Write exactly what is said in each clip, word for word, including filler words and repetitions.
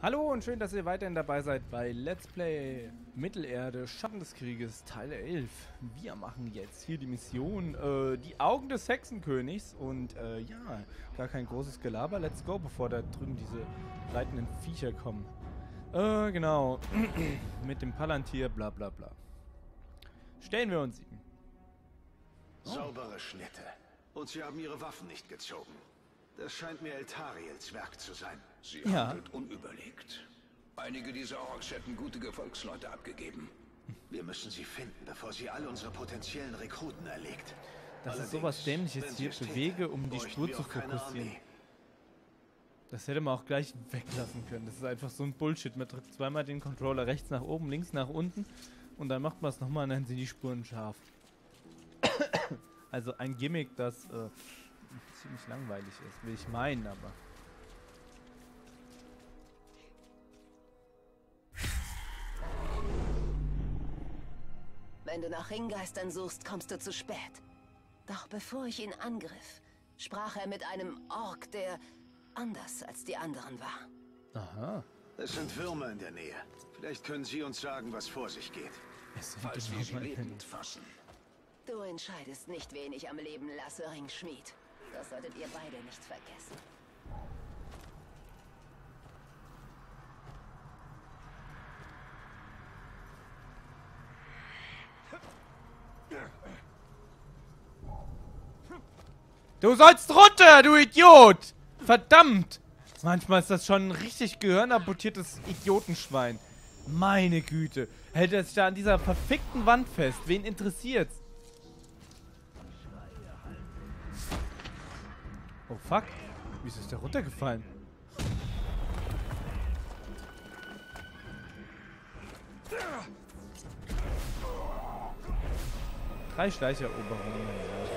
Hallo und schön, dass ihr weiterhin dabei seid bei Let's Play Mittelerde Schatten des Krieges Teil elf. Wir machen jetzt hier die Mission, äh, die Augen des Hexenkönigs und äh, ja, gar kein großes Gelaber. Let's go, bevor da drüben diese reitenden Viecher kommen. Äh, genau. Mit dem Palantir, bla bla bla. Stellen wir uns ihm. Oh. Saubere Schnitte. Und sie haben ihre Waffen nicht gezogen. Das scheint mir Eltariels Werk zu sein. Sie ja. handelt unüberlegt. Einige dieser Orks hätten gute Gefolgsleute abgegeben. Wir müssen sie finden, bevor sie all unsere potenziellen Rekruten erlegt. Das ist sowas Dämliches hier, bewege, um die Spur zu fokussieren. Das hätte man auch gleich weglassen können. Das ist einfach so ein Bullshit. Man drückt zweimal den Controller rechts nach oben, links nach unten und dann macht man es nochmal und dann sind die Spuren scharf. Also ein Gimmick, das äh, ziemlich langweilig ist, will ich meinen, aber... Wenn du nach Ringgeistern suchst, kommst du zu spät. Doch bevor ich ihn angriff, sprach er mit einem Ork, der anders als die anderen war. Aha. Es sind Würmer in der Nähe. Vielleicht können Sie uns sagen, was vor sich geht. Falls wir sie lebend fassen. Du entscheidest nicht, wen ich am Leben lasse, Ringschmied. Das solltet ihr beide nicht vergessen. Du sollst runter, du Idiot! Verdammt! Manchmal ist das schon ein richtig gehirnamputiertes Idiotenschwein. Meine Güte. Hält er sich da an dieser verfickten Wand fest? Wen interessiert's? Oh fuck. Wieso ist der runtergefallen? Drei Schleicheroberungen. Ja.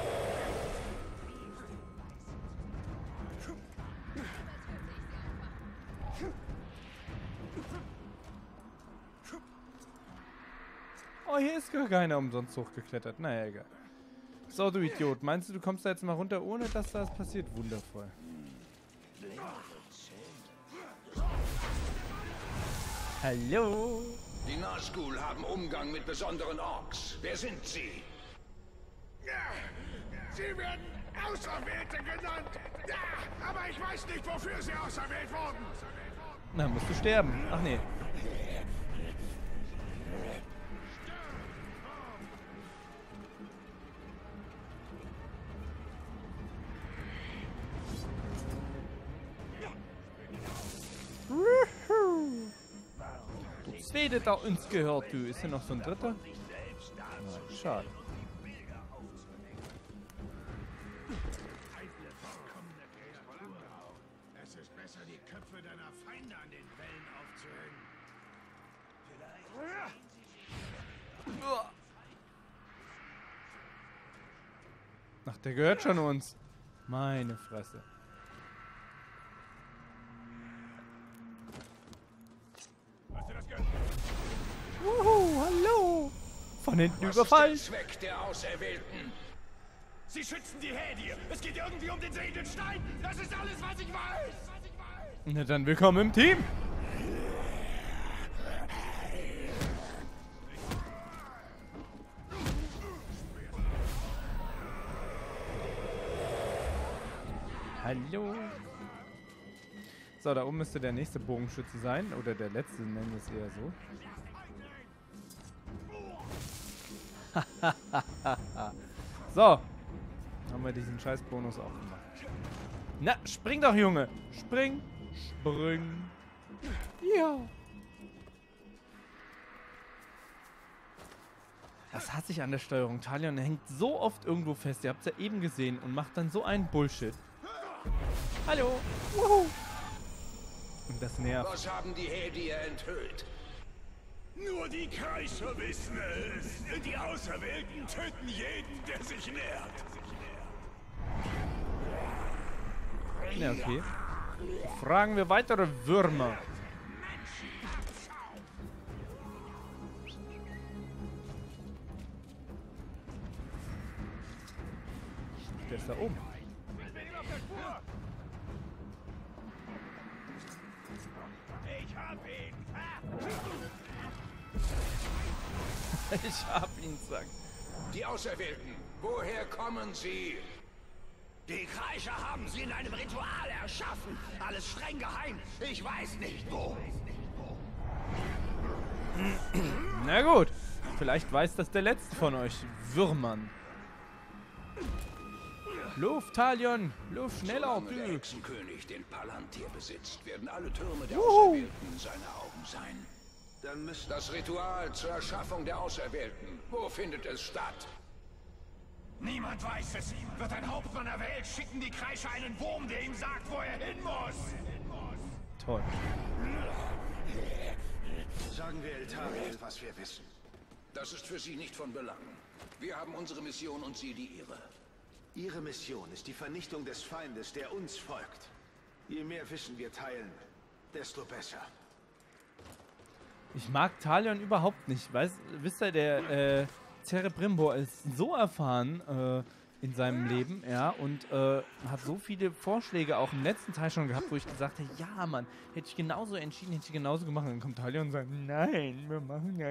Oh, hier ist gar keiner umsonst hochgeklettert. Naja, egal. So, du Idiot. Meinst du, du kommst da jetzt mal runter, ohne dass das passiert? Wundervoll. Hallo? Die Nazgul haben Umgang mit besonderen Orks. Wer sind sie? Ja, sie werden Auserwählte genannt. Ja, aber ich weiß nicht, wofür sie auserwählt wurden. Na, musst du sterben. Ach nee. Zweite da uns gehört, du. Ist hier noch so ein dritter? Nein, schade. Es ist besser, die Köpfe deiner Feinde an den Wellen aufzuhängen. Ach, der gehört schon uns. Meine Fresse. Wuhu, hallo! Von hinten Was überfallen. ist der Zweck der Auserwählten? Sie schützen die Hädie. Es geht irgendwie um den sehenden Stein. Das ist alles, was ich weiß. Na dann willkommen im Team. Hallo. So, da oben müsste der nächste Bogenschütze sein. Oder der letzte, nennen wir es eher so. So. Haben wir diesen scheiß Bonus auch gemacht. Na, spring doch, Junge. Spring. Spring. Ja. Das hasse ich an der Steuerung. Talion hängt so oft irgendwo fest. Ihr habt es ja eben gesehen. Und macht dann so einen Bullshit. Hallo. Wuhu. Und das nervt. Was haben die Hädier enthüllt? Nur die Kreischer wissen es. Die Auserwählten töten jeden, der sich nährt. Ja, okay. Fragen wir weitere Würmer. Der ist da oben. Ich hab ihn! Ich hab ihn, sagt. Die Auserwählten, woher kommen sie? Die Kreischer haben sie in einem Ritual erschaffen. Alles streng geheim. Ich weiß nicht wo. Na gut, vielleicht weiß das der letzte von euch, Würmern. Luft, Talion, Luft, schneller, Solange der du. Hexenkönig den Palantir besitzt, werden alle Türme der Wuhu. Auserwählten seine Augen sein. Dann müssen... Das Ritual zur Erschaffung der Auserwählten, wo findet es statt? Niemand weiß es. Wird ein Hauptmann erwählt, schicken die Kreischer einen Wurm, der ihm sagt, wo er hin muss. Toll. Sagen wir Eltariel, was wir wissen. Das ist für Sie nicht von Belang. Wir haben unsere Mission und Sie die Ihre. Ihre Mission ist die Vernichtung des Feindes, der uns folgt. Je mehr Wissen wir teilen, desto besser. Ich mag Talion überhaupt nicht. Weißt, wisst ihr, der äh, Cerebrimbo ist so erfahren äh, in seinem Leben, ja, und äh, hat so viele Vorschläge auch im letzten Teil schon gehabt, wo ich gesagt habe, ja, Mann, hätte ich genauso entschieden, hätte ich genauso gemacht. Und dann kommt Talion und sagt, nein, wir machen das.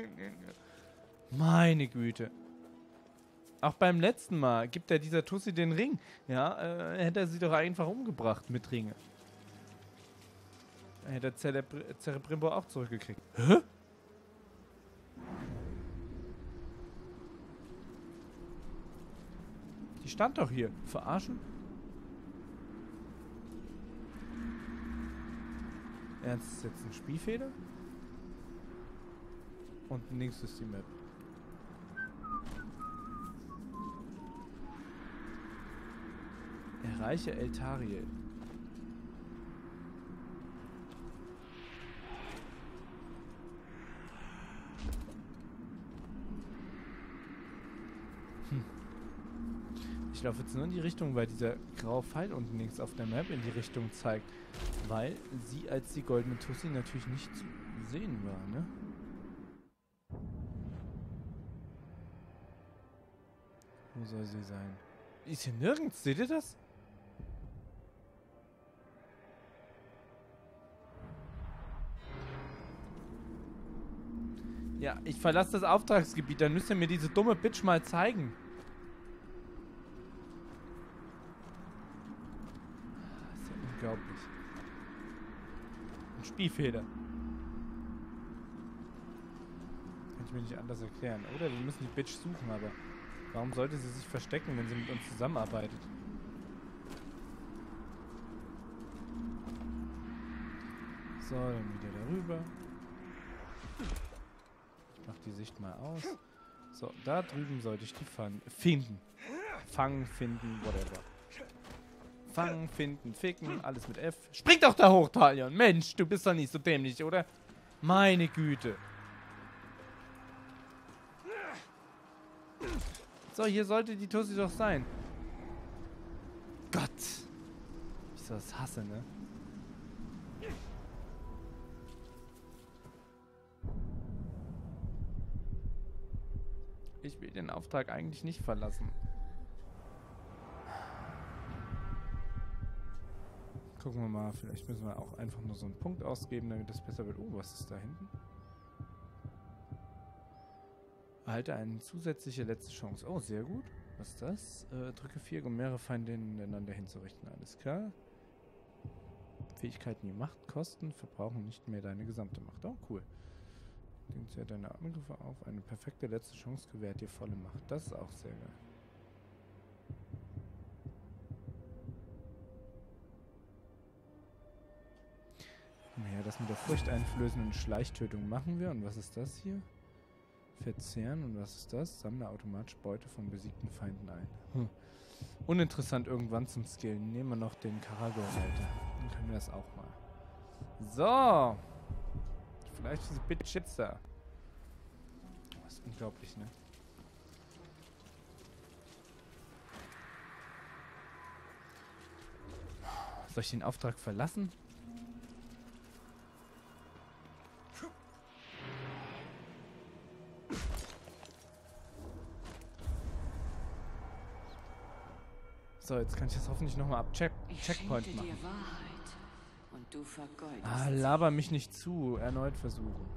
Meine Güte. Auch beim letzten Mal gibt er dieser Tussi den Ring. Ja, äh, hätte er sie doch einfach umgebracht mit Ringe. Hätte der Cerebr Cerebrimbo auch zurückgekriegt. Hä? Die stand doch hier. Verarschen? Ernst ist jetzt ein Spielfehler? Und links ist die Map. Erreiche Eltariel. Hm. Ich laufe jetzt nur in die Richtung, weil dieser graue Pfeil unten links auf der Map in die Richtung zeigt. Weil sie als die goldene Tussi natürlich nicht zu sehen war, ne? Wo soll sie sein? Ist hier nirgends, seht ihr das? Ja, ich verlasse das Auftragsgebiet, dann müsst ihr mir diese dumme Bitch mal zeigen. Das ist ja unglaublich. Ein Spielfehler. Kann ich mir nicht anders erklären. Oder wir müssen die Bitch suchen, aber warum sollte sie sich verstecken, wenn sie mit uns zusammenarbeitet? So, dann wieder darüber. Ich mach die Sicht mal aus. So, da drüben sollte ich die fan finden. Fangen, finden, whatever. Fangen, finden, ficken, alles mit F. Spring doch da hoch, Talion! Mensch, du bist doch nicht so dämlich, oder? Meine Güte. So, hier sollte die Tussi doch sein. Gott. Ich so das hasse, ne? Ich will den Auftrag eigentlich nicht verlassen. Gucken wir mal, vielleicht müssen wir auch einfach nur so einen Punkt ausgeben, damit das besser wird. Oh, was ist da hinten? Erhalte eine zusätzliche letzte Chance. Oh, sehr gut. Was ist das? Äh, drücke vier, um mehrere Feinde ineinander hinzurichten. Alles klar. Fähigkeiten, die Macht kosten, verbrauchen nicht mehr deine gesamte Macht. Oh, cool. Nimmt ja deine Angriffe auf. Eine perfekte letzte Chance gewährt dir volle Macht. Das ist auch sehr geil. Naja, das mit der furchteinflößenden Schleichtötung machen wir. Und was ist das hier? Verzehren. Und was ist das? Sammle automatisch Beute von besiegten Feinden ein. Hm. Uninteressant irgendwann zum Skillen. Nehmen wir noch den Karagor weiter. Dann können wir das auch mal. So. Vielleicht diese Bitch jetzt da. Das ist unglaublich, ne? Soll ich den Auftrag verlassen? So, jetzt kann ich das hoffentlich nochmal ab Check Checkpoint machen. Ich schenkte dir Wahrheit und Du vergeudest. Ah, laber mich nicht zu. Erneut versuchen.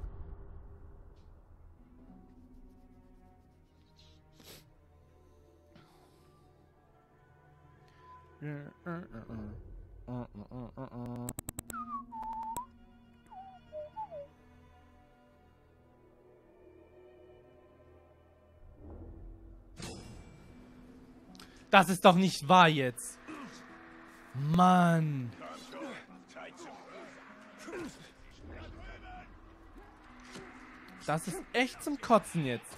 Das ist doch nicht wahr jetzt. Mann. Das ist echt zum Kotzen jetzt.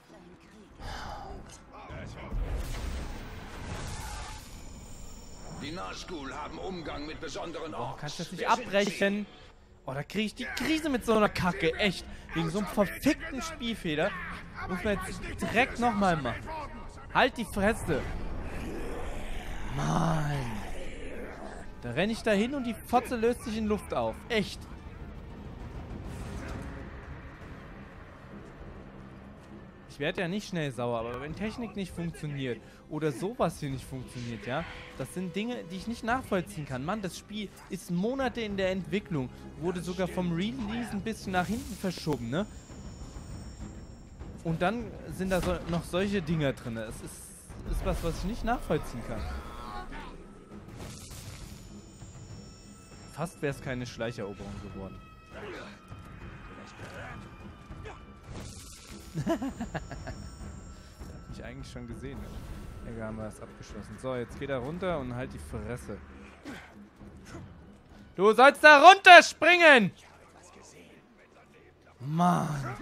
Die Nazgul haben Umgang mit besonderen Oh, Orks. kannst du das nicht Wer sind abbrechen? Oh, da kriege ich die Krise mit so einer Kacke. Echt. Wegen so einem verfickten Spielfehler. Muss man jetzt direkt nochmal machen. Halt die Fresse. Mann. Da renne ich da hin und die Fotze löst sich in Luft auf. Echt. Ich werde ja nicht schnell sauer, aber wenn Technik nicht funktioniert oder sowas hier nicht funktioniert, ja, das sind Dinge, die ich nicht nachvollziehen kann. Mann, das Spiel ist Monate in der Entwicklung, wurde sogar vom Release ein bisschen nach hinten verschoben, ne? Und dann sind da so, noch solche Dinger drin. Es ist, ist was, was ich nicht nachvollziehen kann. Fast wäre es keine Schleicheroberung geworden. Der hat mich eigentlich schon gesehen. Egal, haben wir das abgeschlossen. So, jetzt geht er runter und halt die Fresse. Du sollst da runterspringen! Mann.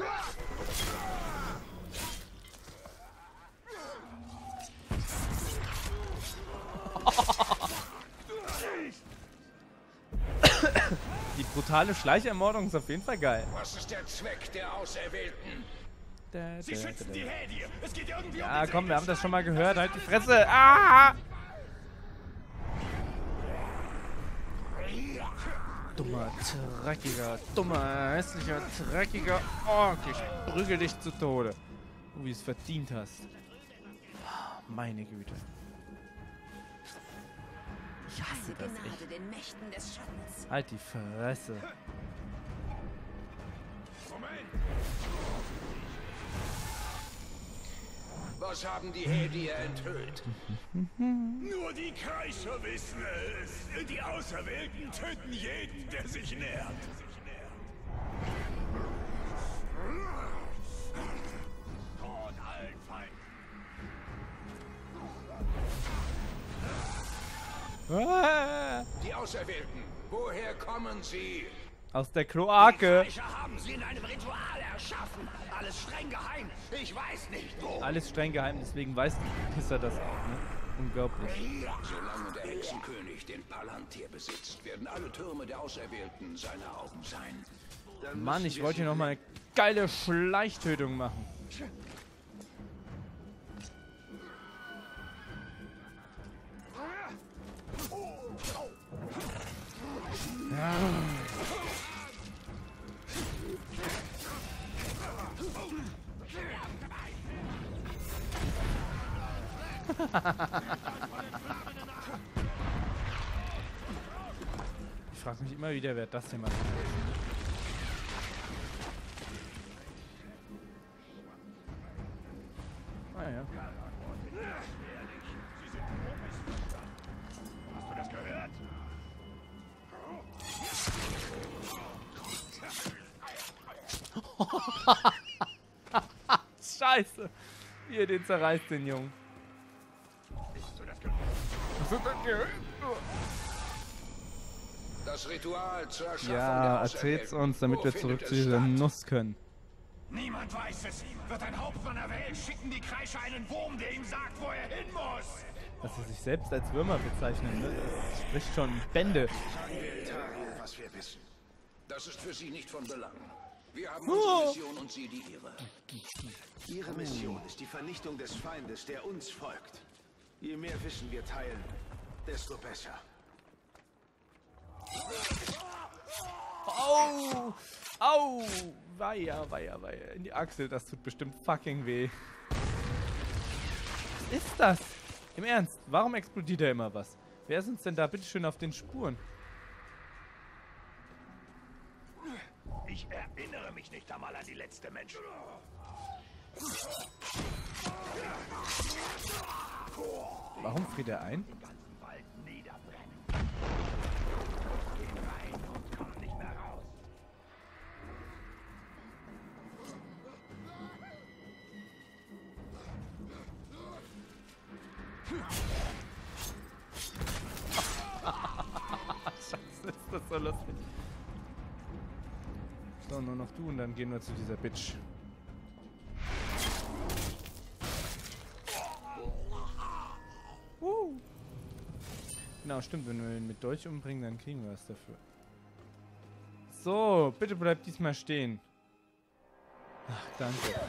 Die brutale Schleichermordung ist auf jeden Fall geil. Was ist der Zweck der Auserwählten? Da, Sie da, schützen da, die da. Hädie. Es geht irgendwie Ja, um die komm, wir haben das Seele. schon mal gehört. Halt die Fresse. Ah! Dummer, dreckiger, dummer, hässlicher, dreckiger Ork. Ich prügel dich zu Tode. Du, wie es verdient hast. Meine Güte. Ich hasse das Gnade echt. den Mächten des Schattens. Halt die Fresse. Was haben die Hädier enthüllt? Nur die Kreischer wissen es. Die Auserwählten töten jeden, der sich nähert. Tod allen Feinden. Ah! Die Auserwählten, woher kommen sie? Aus der Kloake. Kreischer haben sie in einem Ritual erschaffen. Alles streng geheim. Ich weiß nicht wo. Alles streng geheim, deswegen weiß die Pisser das auch, ne? Unglaublich. Solange der Hexenkönig den Palantir besitzt, werden alle Türme der Auserwählten seine Augen sein. Dann Mann, müssen ich wir wollte sie hier nochmal eine geile Schleichtötung machen. Ich frage mich immer wieder, wer das hier macht. Ah ja. Hast du das gehört? Scheiße. Wie ihr den zerreißt, den Jungen. Hast du das gehört? Das Ritual zur Erschaffung Ja, der erzählt's Auserwählten. uns, damit Wo wir findet zurück es zu dieser statt? Nuss können. Niemand weiß es. Wird ein Hauptmann erwählt, schicken die Kreischer einen Wurm, der ihm sagt, wo er hin muss. Dass sie sich selbst als Würmer bezeichnen, ne? Das spricht schon Bände. sagen wir Eltariel, was wir wissen. Das ist für sie nicht von Belang. Wir haben Oh. unsere Mission und sie die ihre. Ihre Mission ist die Vernichtung des Feindes, der uns folgt. Je mehr Wissen wir teilen, desto besser. Au! Au! Weia, weia, weia. In die Achsel, das tut bestimmt fucking weh. Was ist das? Im Ernst, warum explodiert da immer was? Wer ist uns denn da bitteschön auf den Spuren? Ich erinnere mich nicht einmal an die letzte Menschen. Warum friert er ein? Den ganzen Wald niederbrennen. Geh rein und komm nicht mehr raus. Scheiße, ist das so lustig. So, nur noch du und dann gehen wir zu dieser Bitch. Uh. Genau, stimmt. Wenn wir ihn mit Dolch umbringen, dann kriegen wir was dafür. So, bitte bleib diesmal stehen. Ach, danke.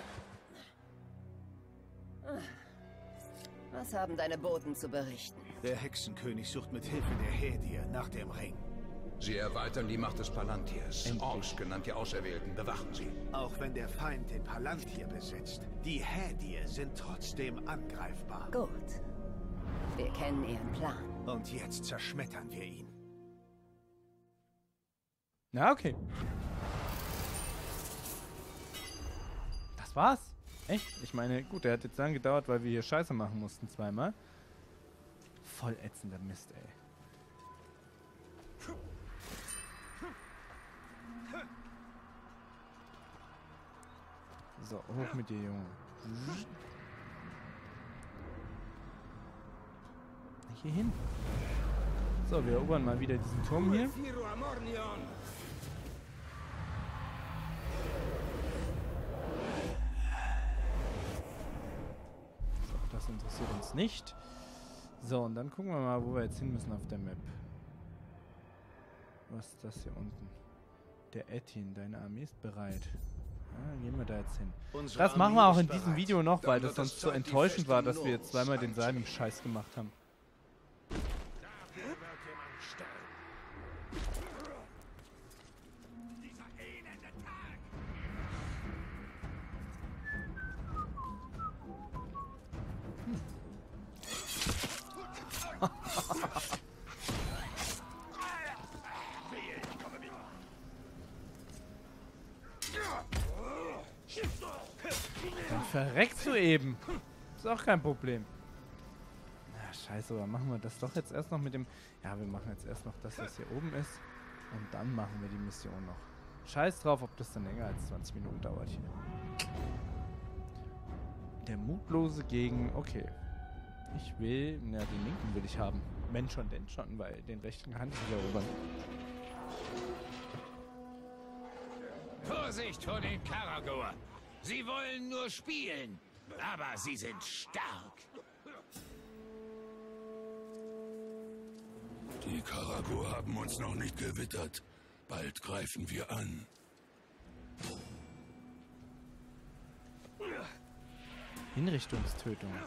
Was haben deine Boten zu berichten? Der Hexenkönig sucht mit Hilfe der Hädier nach dem Ring. Sie erweitern die Macht des Palantirs. Endlich. Orks, genannt die Auserwählten, bewachen sie. Auch wenn der Feind den Palantir besitzt, die Hädier sind trotzdem angreifbar. Gut. Wir kennen ihren Plan. Und jetzt zerschmettern wir ihn. Na, okay. Das war's. Echt? Ich meine, gut, der hat jetzt lang gedauert, weil wir hier Scheiße machen mussten zweimal. Voll ätzender Mist, ey. So, hoch mit dir, Junge. Hier hin. So, wir erobern mal wieder diesen Turm hier. So, das interessiert uns nicht. So, und dann gucken wir mal, wo wir jetzt hin müssen auf der Map. Was ist das hier unten? Der Ettin, deine Armee ist bereit. Ja, gehen wir da jetzt hin. Unsere Das machen Armee wir auch ist in diesem bereit. Video noch, weil Dann das wird es sonst so Zeit, die enttäuschend war, Festung dass wir jetzt zweimal Lords denselben Scheiß gemacht haben. Dafür wird jemand sterben. Dieser elende Tag. Wehe, ich komme wieder. Dann verreckst du eben. Ist auch kein Problem. Na, scheiße, aber machen wir das doch jetzt erst noch mit dem... Ja, wir machen jetzt erst noch das, was hier oben ist. Und dann machen wir die Mission noch. Scheiß drauf, ob das dann länger als zwanzig Minuten dauert hier. Der Mutlose gegen... Okay. Ich will... Na, den linken will ich haben. Wenn schon, denn schon, weil den rechten kann ich nicht erobern. Vorsicht vor den Karagor! Sie wollen nur spielen, aber sie sind stark. Die Karagor haben uns noch nicht gewittert. Bald greifen wir an. Hinrichtungstötung.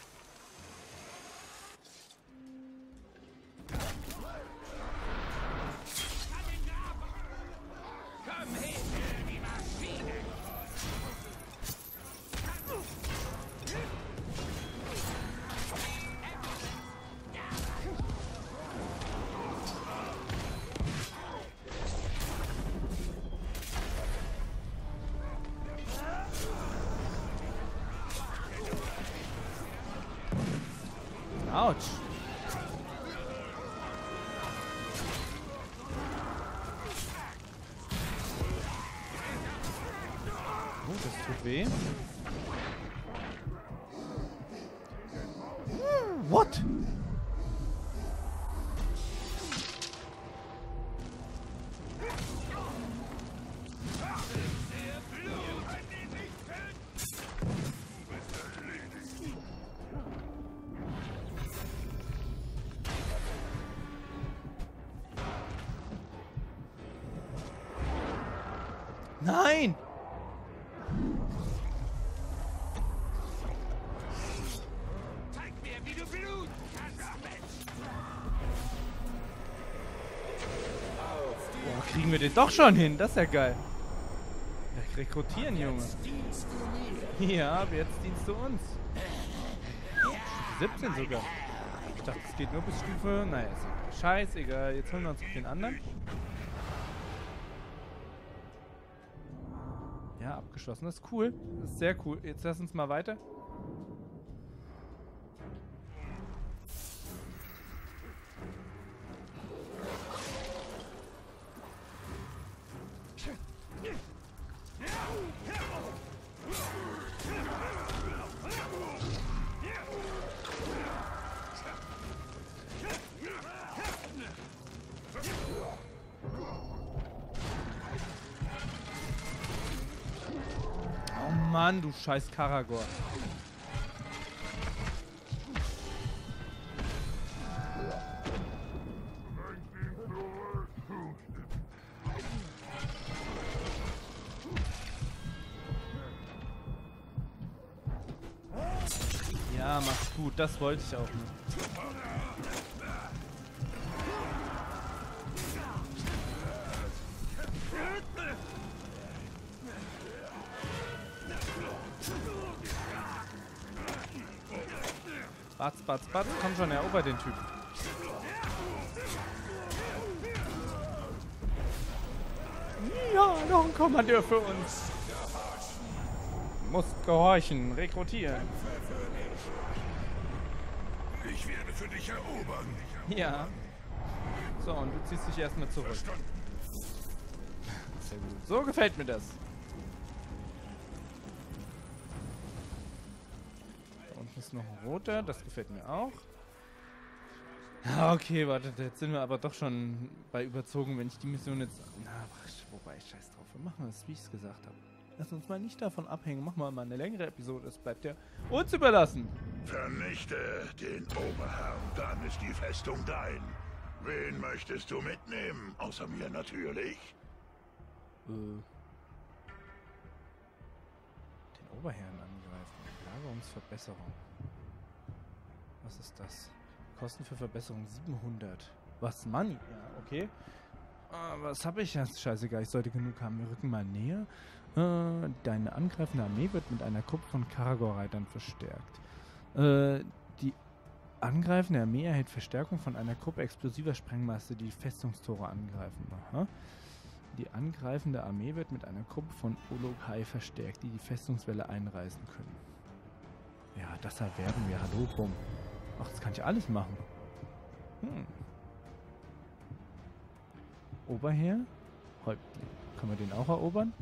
Komm hin, die Maschine! Autsch. Oh, das tut weh. What? Nein! Zeig mir, wie du bluten kannst, Mensch! Boah, kriegen wir den doch schon hin. Das ist ja geil. Ja, rekrutieren, Junge. Ja, aber jetzt dienst du uns. siebzehn sogar. Ich dachte, es geht nur bis Stufe... Naja, ist egal. Scheißegal. Jetzt holen wir uns den anderen. Ja, abgeschlossen. Das ist cool. Das ist sehr cool. Jetzt lass uns mal weiter. Mann, du scheiß Karagor. Ja, mach's gut. Das wollte ich auch nicht. Batz, batz, batz. Komm schon, erober den Typen. Ja, noch ein Kommandeur für uns. Muss gehorchen, rekrutieren. Ich werde für dich erobern. Ja. So, und du ziehst dich erstmal zurück. Sehr gut. So gefällt mir das. Ist noch ein roter, das gefällt mir auch. Ja, okay, warte, jetzt sind wir aber doch schon bei überzogen, wenn ich die Mission jetzt... Na, wobei, scheiß drauf, wir machen das, wie ich es gesagt habe. Lass uns mal nicht davon abhängen, machen wir mal eine längere Episode, es bleibt ja uns überlassen. Vernichte den Oberherrn, dann ist die Festung dein. Wen möchtest du mitnehmen? Außer mir natürlich. Äh... Den Oberherrn angreifen. Lagerungsverbesserung. Was ist das? Kosten für Verbesserung siebenhundert. Was? Money? Ja, okay. Ah, was habe ich jetzt? Scheißegal, ich sollte genug haben. Wir rücken mal näher. Äh, deine angreifende Armee wird mit einer Gruppe von Karagor-Reitern verstärkt. Äh, die angreifende Armee erhält Verstärkung von einer Gruppe explosiver Sprengmasse, die Festungstore angreifen. Aha. Die angreifende Armee wird mit einer Gruppe von Ologhai verstärkt, die die Festungswelle einreißen können. Ja, das erwerben wir. Hallo, bumm. Ach, das kann ich alles machen. Hm. Oberherr? Häuptling. Können wir den auch erobern?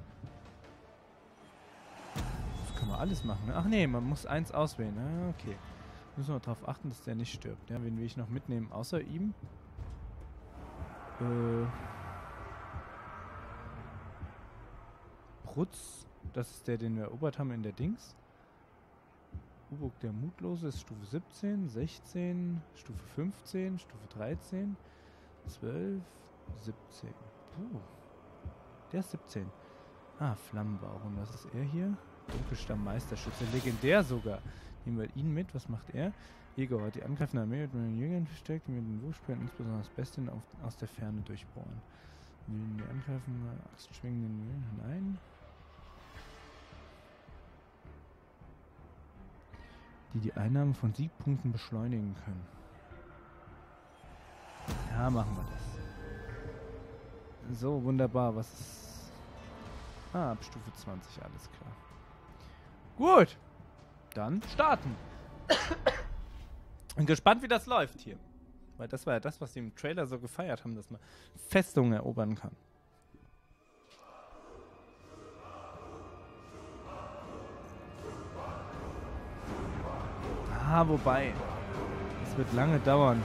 Das können wir alles machen. Ne? Ach nee, man muss eins auswählen. Ah, okay. Müssen wir darauf achten, dass der nicht stirbt. Ja, wen will ich noch mitnehmen außer ihm? Äh... Prutz. Das ist der, den wir erobert haben in der Dings. Ubuk der Mutlose ist Stufe siebzehn, sechzehn, Stufe fünfzehn, Stufe dreizehn, zwölf, siebzehn. Puh. Der ist siebzehn. Ah, Flammenbauch. Und was ist er hier? Dunkelstamm Meisterschütze. Legendär sogar. Nehmen wir ihn mit. Was macht er? Jäger hat die angreifende Armee mit meinen Jägern verstärkt, die mit den Wurfsperren insbesondere das Bestien auf, aus der Ferne durchbohren. Will die angreifen, Axt schwingen den Mühlen hinein. Die die Einnahme von Siegpunkten beschleunigen können. Ja, machen wir das. So, wunderbar. Was ist... Ah, ab Stufe zwanzig, alles klar. Gut. Dann starten. Bin gespannt, wie das läuft hier. Weil das war ja das, was sie im Trailer so gefeiert haben, dass man Festungen erobern kann. Ah, wobei. Es wird lange dauern.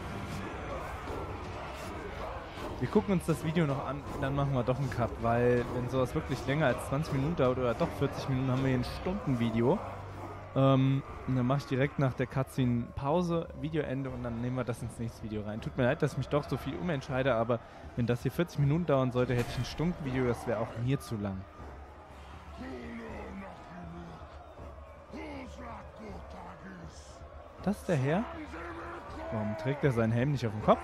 Wir gucken uns das Video noch an, dann machen wir doch einen Cut, weil wenn sowas wirklich länger als zwanzig Minuten dauert oder doch vierzig Minuten, haben wir hier ein Stundenvideo. Ähm, und dann mache ich direkt nach der Cutscene Pause, Videoende und dann nehmen wir das ins nächste Video rein. Tut mir leid, dass ich mich doch so viel umentscheide, aber wenn das hier vierzig Minuten dauern sollte, hätte ich ein Stundenvideo, das wäre auch mir zu lang. Das ist der Herr? Warum trägt er seinen Helm nicht auf dem Kopf?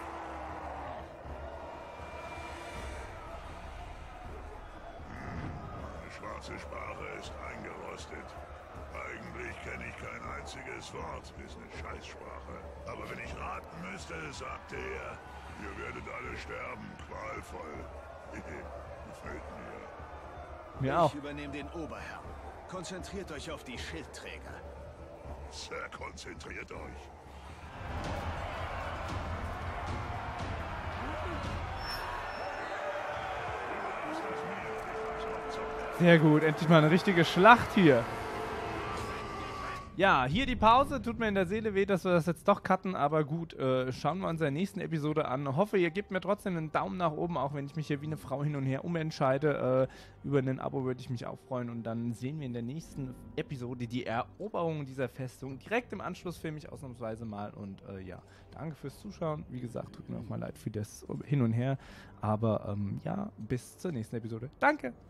Meine schwarze Sprache ist eingerostet. Eigentlich kenne ich kein einziges Wort, ist eine Scheißsprache. Aber wenn ich raten müsste, sagte er, ihr werdet alle sterben, qualvoll. Gefällt mir. Mir ich auch. übernehme den Oberherrn. Konzentriert euch auf die Schildträger. Sir, konzentriert euch. Sehr gut, endlich mal eine richtige Schlacht hier. Ja, hier die Pause. Tut mir in der Seele weh, dass wir das jetzt doch cutten, aber gut, äh, schauen wir uns in der nächsten Episode an. Hoffe, ihr gebt mir trotzdem einen Daumen nach oben, auch wenn ich mich hier wie eine Frau hin und her umentscheide. Äh, über ein Abo würde ich mich auch freuen und dann sehen wir in der nächsten Episode die Eroberung dieser Festung. Direkt im Anschluss filme ich ausnahmsweise mal und äh, ja, danke fürs Zuschauen. Wie gesagt, tut mir auch mal leid für das Hin und Her, aber ähm, ja, bis zur nächsten Episode. Danke!